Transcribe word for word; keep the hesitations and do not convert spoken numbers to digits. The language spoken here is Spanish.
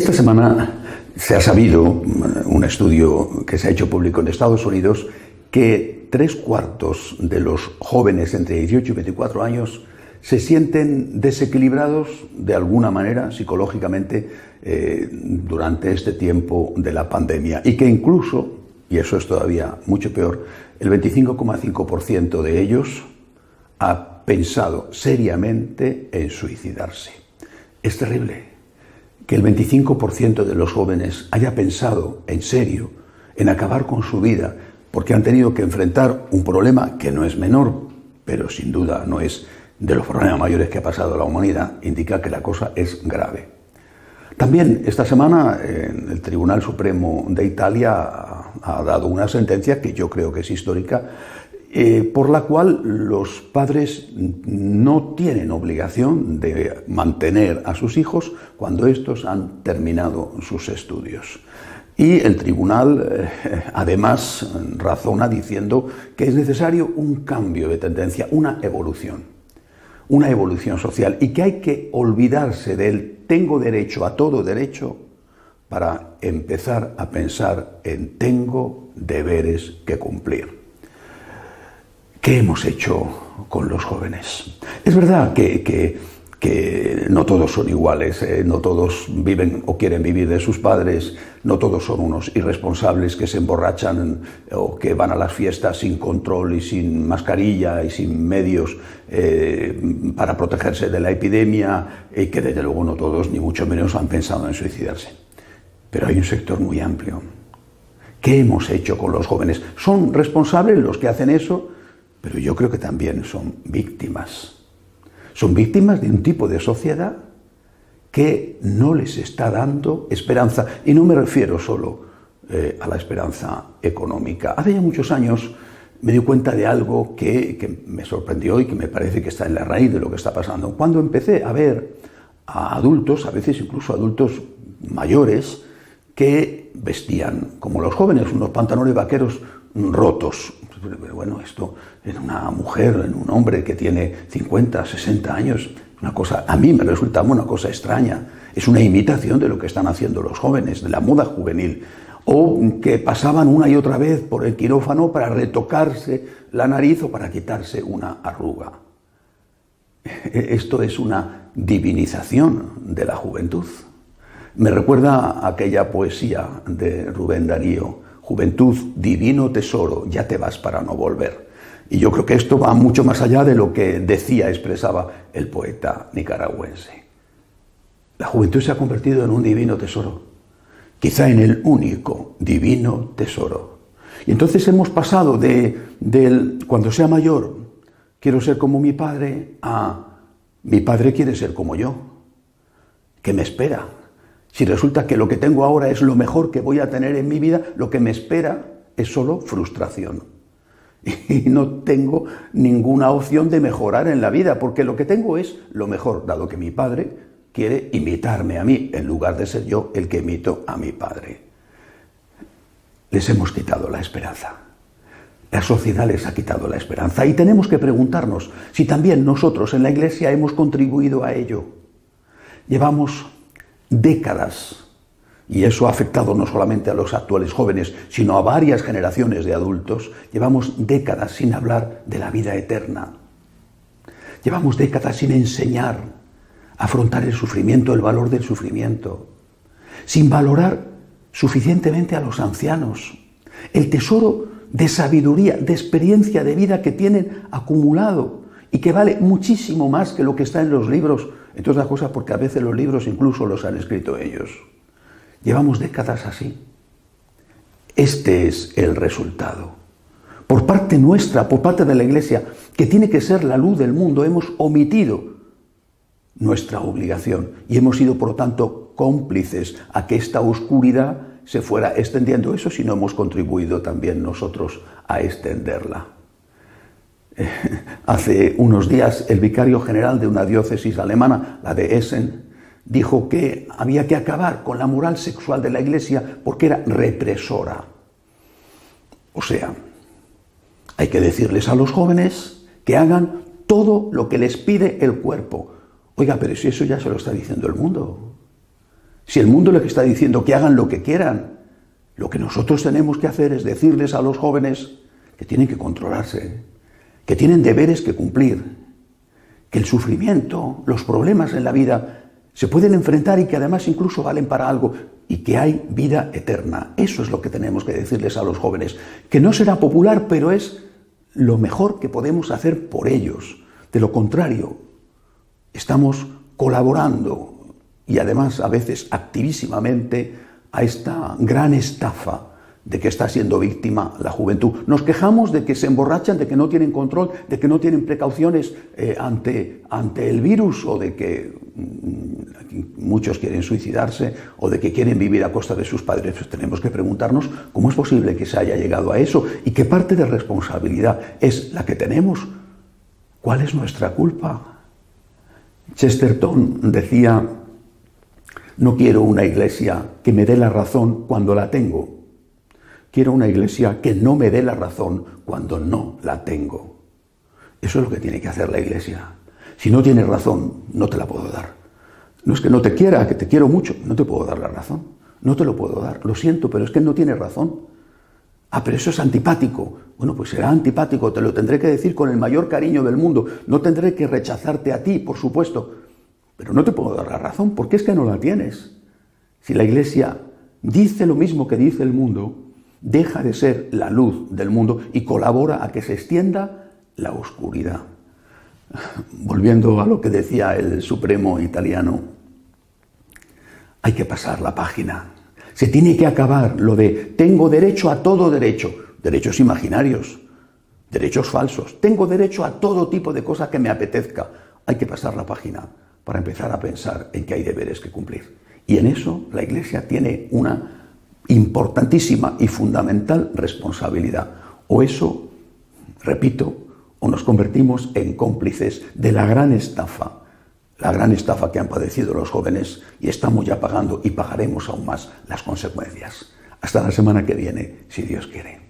Esta semana se ha sabido, un estudio que se ha hecho público en Estados Unidos, que tres cuartos de los jóvenes entre dieciocho y veinticuatro años se sienten desequilibrados de alguna manera psicológicamente eh, durante este tiempo de la pandemia, y que incluso, y eso es todavía mucho peor, el veinticinco coma cinco por ciento de ellos ha pensado seriamente en suicidarse. Es terrible que el veinticinco por ciento de los jóvenes haya pensado en serio en acabar con su vida porque han tenido que enfrentar un problema que no es menor, pero sin duda no es de los problemas mayores que ha pasado la humanidad. Indica que la cosa es grave. También esta semana el Tribunal Supremo de Italia ha dado una sentencia que yo creo que es histórica, eh, por la cual los padres no tienen obligación de mantener a sus hijos cuando estos han terminado sus estudios. Y el tribunal, eh, además, razona diciendo que es necesario un cambio de tendencia, una evolución, una evolución social, y que hay que olvidarse del tengo derecho a todo derecho para empezar a pensar en tengo deberes que cumplir. ¿Qué hemos hecho con los jóvenes? Es verdad que, que, que no todos son iguales, eh, no todos viven o quieren vivir de sus padres, no todos son unos irresponsables que se emborrachan o que van a las fiestas sin control y sin mascarilla y sin medios eh, para protegerse de la epidemia, y que desde luego no todos, ni mucho menos, han pensado en suicidarse. Pero hay un sector muy amplio. ¿Qué hemos hecho con los jóvenes? ¿Son responsables los que hacen eso? Pero yo creo que también son víctimas. Son víctimas de un tipo de sociedad que no les está dando esperanza. Y no me refiero solo eh, a la esperanza económica. Hace ya muchos años me di cuenta de algo que, que me sorprendió y que me parece que está en la raíz de lo que está pasando. Cuando empecé a ver a adultos, a veces incluso adultos mayores, que vestían como los jóvenes, unos pantalones vaqueros rotos. Pero bueno, esto en una mujer, en un hombre que tiene cincuenta, sesenta años, una cosa, a mí me resulta una cosa extraña. Es una imitación de lo que están haciendo los jóvenes, de la moda juvenil. O que pasaban una y otra vez por el quirófano para retocarse la nariz o para quitarse una arruga. Esto es una divinización de la juventud. Me recuerda a aquella poesía de Rubén Darío: juventud, divino tesoro, ya te vas para no volver. Y yo creo que esto va mucho más allá de lo que decía, expresaba el poeta nicaragüense. La juventud se ha convertido en un divino tesoro, quizá en el único divino tesoro. Y entonces hemos pasado de, del cuando sea mayor, quiero ser como mi padre, a mi padre quiere ser como yo. ¿Qué me espera? Si resulta que lo que tengo ahora es lo mejor que voy a tener en mi vida, lo que me espera es solo frustración. Y no tengo ninguna opción de mejorar en la vida, porque lo que tengo es lo mejor, dado que mi padre quiere imitarme a mí, en lugar de ser yo el que imito a mi padre. Les hemos quitado la esperanza. La sociedad les ha quitado la esperanza. Y tenemos que preguntarnos si también nosotros en la Iglesia hemos contribuido a ello. Llevamos décadas, y eso ha afectado no solamente a los actuales jóvenes, sino a varias generaciones de adultos, llevamos décadas sin hablar de la vida eterna. Llevamos décadas sin enseñar a afrontar el sufrimiento, el valor del sufrimiento, sin valorar suficientemente a los ancianos, el tesoro de sabiduría, de experiencia de vida que tienen acumulado y que vale muchísimo más que lo que está en los libros, entre otras cosas porque a veces los libros incluso los han escrito ellos. Llevamos décadas así. Este es el resultado. Por parte nuestra, por parte de la Iglesia, que tiene que ser la luz del mundo, hemos omitido nuestra obligación y hemos sido, por lo tanto, cómplices a que esta oscuridad se fuera extendiendo. Eso sí, no hemos contribuido también nosotros a extenderla. Hace unos días el vicario general de una diócesis alemana, la de Essen, dijo que había que acabar con la moral sexual de la Iglesia porque era represora. O sea, hay que decirles a los jóvenes que hagan todo lo que les pide el cuerpo. Oiga, pero si eso ya se lo está diciendo el mundo. Si el mundo les está diciendo que hagan lo que quieran, lo que nosotros tenemos que hacer es decirles a los jóvenes que tienen que controlarse, que tienen deberes que cumplir, que el sufrimiento, los problemas en la vida se pueden enfrentar y que además incluso valen para algo y que hay vida eterna. Eso es lo que tenemos que decirles a los jóvenes, que no será popular, pero es lo mejor que podemos hacer por ellos. De lo contrario, estamos colaborando y además a veces activísimamente a esta gran estafa de que está siendo víctima la juventud. Nos quejamos de que se emborrachan, de que no tienen control, de que no tienen precauciones eh, ante, ante el virus, o de que mm, muchos quieren suicidarse, o de que quieren vivir a costa de sus padres. Pues tenemos que preguntarnos cómo es posible que se haya llegado a eso y qué parte de responsabilidad es la que tenemos. ¿Cuál es nuestra culpa? Chesterton decía: no quiero una iglesia que me dé la razón cuando la tengo. Quiero una iglesia que no me dé la razón cuando no la tengo. Eso es lo que tiene que hacer la iglesia. Si no tienes razón, no te la puedo dar. No es que no te quiera, que te quiero mucho, no te puedo dar la razón. No te lo puedo dar, lo siento, pero es que no tienes razón. Ah, pero eso es antipático. Bueno, pues será antipático, te lo tendré que decir con el mayor cariño del mundo. No tendré que rechazarte a ti, por supuesto. Pero no te puedo dar la razón, porque es que no la tienes. Si la iglesia dice lo mismo que dice el mundo, deja de ser la luz del mundo y colabora a que se extienda la oscuridad. Volviendo a lo que decía el Supremo italiano, hay que pasar la página. Se tiene que acabar lo de tengo derecho a todo derecho, derechos imaginarios, derechos falsos. Tengo derecho a todo tipo de cosas que me apetezca. Hay que pasar la página para empezar a pensar en que hay deberes que cumplir. Y en eso la Iglesia tiene una importantísima y fundamental responsabilidad. O eso, repito, o nos convertimos en cómplices de la gran estafa, la gran estafa que han padecido los jóvenes y estamos ya pagando y pagaremos aún más las consecuencias. Hasta la semana que viene, si Dios quiere.